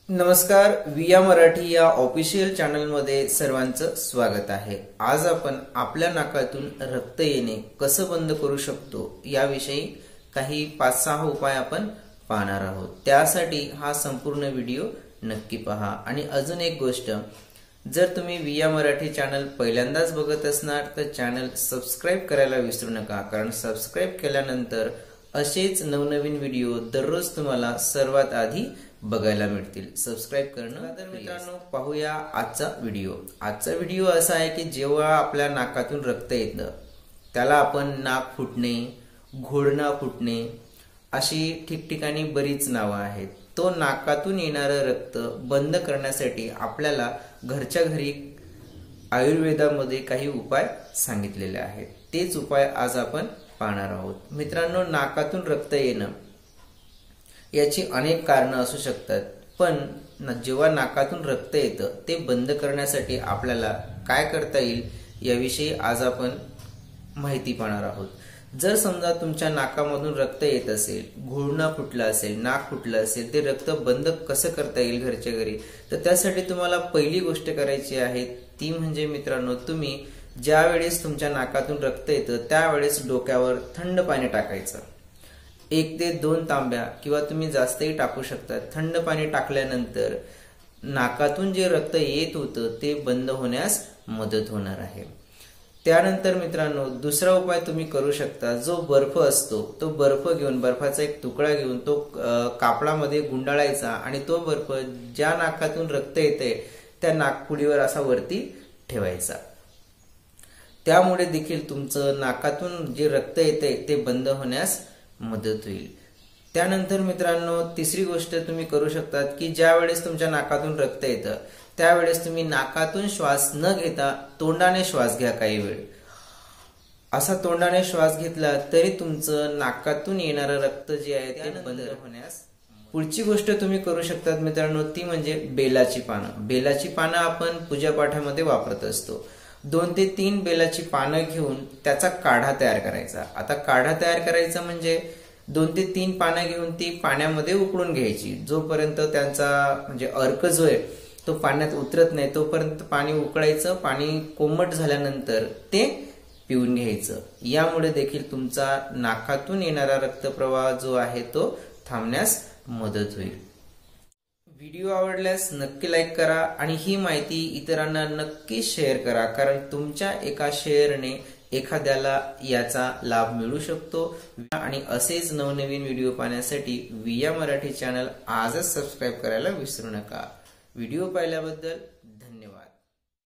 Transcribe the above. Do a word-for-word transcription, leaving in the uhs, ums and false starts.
नमस्कार, विया मराठी या ऑफिशियल चॅनलमध्ये सर्वांचं स्वागत आहे। आज आपण आपल्या नाकातून रक्त येणे कसं बंद करू शकतो याविषयी काही पाच सहा उपाय आपण पाहणार आहोत। त्यासाठी हा संपूर्ण व्हिडिओ नक्की पहा। आणि अजून एक गोष्ट, जर तुम्ही विया मराठी चॅनल पहिल्यांदाच बघत असणार तर चॅनल सबस्क्राइब करायला विसरू नका, कारण सबस्क्राइब केल्यानंतर असेच नवनवीन व्हिडिओ दररोज तुम्हाला सर्वात आधी बघायला मिळतील। सबस्क्राइब करणं। तर मित्रांनो, पाहूया आजचा व्हिडिओ। आजचा व्हिडिओ असा आहे की जेव्हा आपल्या नाकातून रक्त येतं त्याला आपण नाक फुटणे, घोळणा फुटणे अशी ठिकठिकाणी बरीच नावं आहेत। तो नाकातून येणारं रक्त बंद करण्यासाठी आपल्याला घरच्या घरी आयुर्वेदामध्ये काही उपाय सांगितलेले आहेत। तेच उपाय आज आपण पाहणार आहोत। मित्रांनो, नाकातून रक्त येणं याची अनेक कारणं असू शकतात, पण जेव्हा नाकातून रक्त येतं ते बंद करण्यासाठी आपल्याला काय करता येईल याविषयी आज आपण माहिती पाहणार आहोत। जर समजा तुमच्या नाकामधून रक्त येत असेल, घोळणा फुटला असेल, नाक फुटलं असेल, ते रक्त बंद कसं करता येईल घरच्या घरी, तर त्यासाठी तुम्हाला पहिली गोष्ट करायची आहे ती म्हणजे मित्रांनो, तुम्ही ज्या वेळेस तुमच्या नाकातून रक्त येतं त्यावेळेस डोक्यावर थंड पाणी टाकायचं। एक ते दोन तांब्या किंवा तुम्ही जास्तही टाकू शकता। थंड पाणी टाकल्यानंतर नाकातून जे रक्त येत होतं ते बंद होण्यास मदत होणार आहे। त्यानंतर मित्रांनो, दुसरा उपाय तुम्ही करू शकता। जो बर्फ असतो तो बर्फ घेऊन, बर्फाचा एक तुकडा घेऊन तो कापडामध्ये गुंडाळायचा आणि तो बर्फ ज्या नाकातून रक्त येते त्या नाकपुडीवर असा वरती ठेवायचा। त्यामुळे देखील तुमचं नाकातून जे रक्त येते ते बंद होण्यास मदत होईल। त्यानंतर मित्रांनो, तिसरी गोष्ट तुम्ही करू शकतात की ज्या वेळेस तुमच्या नाकातून रक्त येतं त्यावेळेस तुम्ही नाकातून श्वास न घेता तोंडाने श्वास घ्या। काही वेळ असा तोंडाने श्वास घेतला तरी तुमचं नाकातून येणारं रक्त जे आहे ते बंद होण्यास। पुढची गोष्ट तुम्ही करू शकतात मित्रांनो, ती म्हणजे बेलाची पानं। बेलाची पानं आपण पूजापाठामध्ये वापरत असतो। दोन ते तीन बेलाची पानं घेऊन त्याचा काढा तयार करायचा। आता काढा तयार करायचा म्हणजे दोन ते तीन पानं घेऊन ती पाण्यामध्ये उकळून घ्यायची। जोपर्यंत त्यांचा म्हणजे अर्क जो आहे तो पाण्यात उतरत नाही तोपर्यंत पाणी उकळायचं। पाणी कोमट झाल्यानंतर ते पिऊन घ्यायचं। यामुळे देखील तुमचा नाकातून येणारा रक्तप्रवाह जो आहे तो थांबण्यास मदत होईल। व्हिडिओ आवडल्यास नक्की लाईक करा आणि ही माहिती इतरांना नक्की शेअर करा, कारण तुमच्या एका शेअरने एखाद्याला याचा लाभ मिळू शकतो। आणि असेच नवनवीन व्हिडिओ पाहण्यासाठी विया मराठी चॅनल आजच सबस्क्राइब करायला विसरू नका। व्हिडिओ पाहिल्याबद्दल धन्यवाद।